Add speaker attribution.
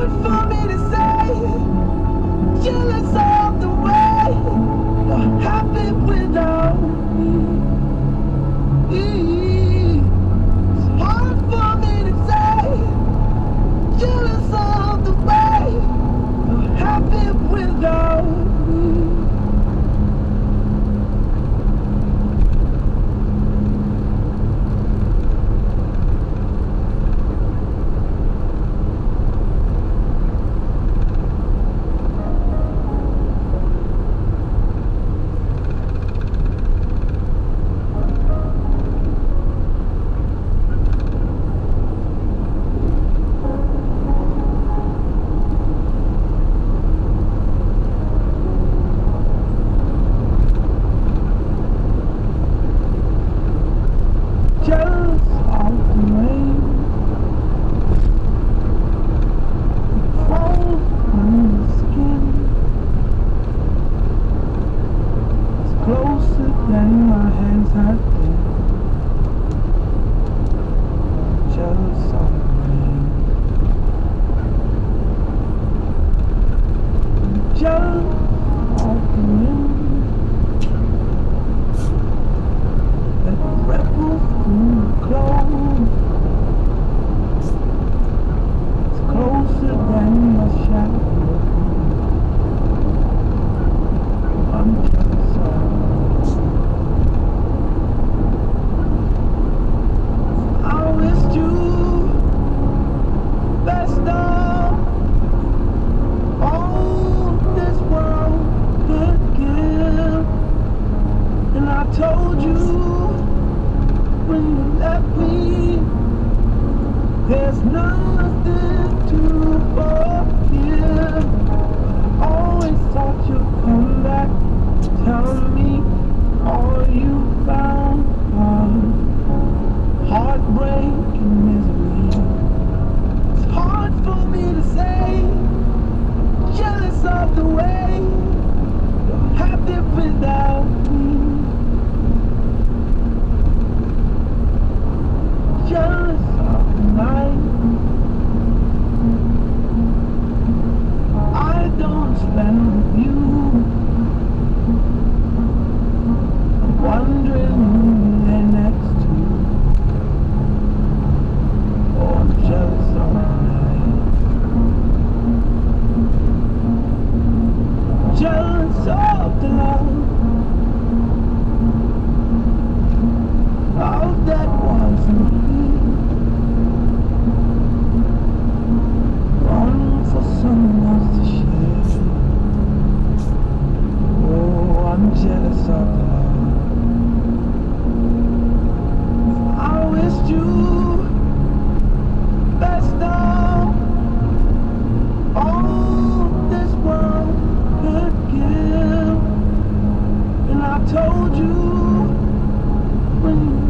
Speaker 1: hard for me to say, jealous of the way you're happy without me. It's hard for me to say, jealous of the way you're happy without me. Jealous of the rain that falls on the skin. It's closer than my hands have been. Jealous of the rain. Jealous of the wind that ripples through the clothes. It's closer than my shadow. I'm jealous of. I wished you best of all this world could give, and I told you when you left me, there's nothing to forgive. Always thought you'd come back, tell me all you found was heartbreak and misery. It's hard for me to say, jealous of the way you're happy without me. Jealous of the night I don't spend with you. I'm wondering who you're next to. Oh, I'm jealous of the night. Jealous of the love that wasn't here. Longing for someone else to share. Oh, I'm jealous of the love. I wished you best of all this world could give, and I told you when you